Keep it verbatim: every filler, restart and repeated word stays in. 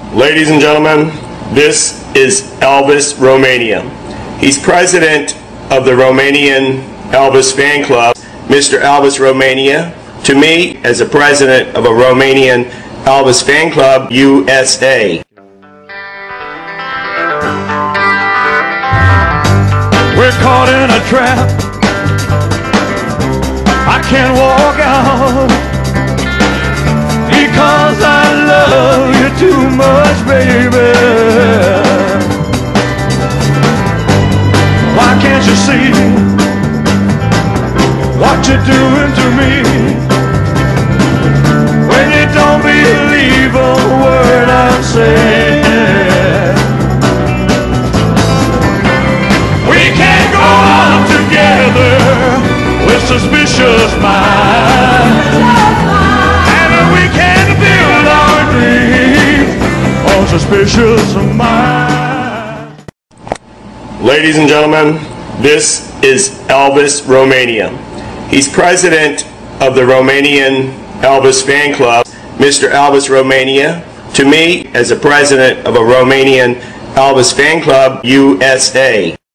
Ladies and gentlemen, this is Elvis Romania. He's president of the Romanian Elvis fan club. Mister Elvis Romania, to me, as a president of a Romanian Elvis fan club, U S A. We're caught in a trap. I can't walk out because I love you too much, baby. Why can't you see what you're doing to me when you don't believe a word I'm saying? We can't go on together with suspicious minds, and we can't build our dreams on suspicious minds. Ladies and gentlemen, this is Elvis Romania. He's president of the Romanian Elvis fan club. Mister Elvis Romania, to me, as a president of a Romanian Elvis fan club, U S A.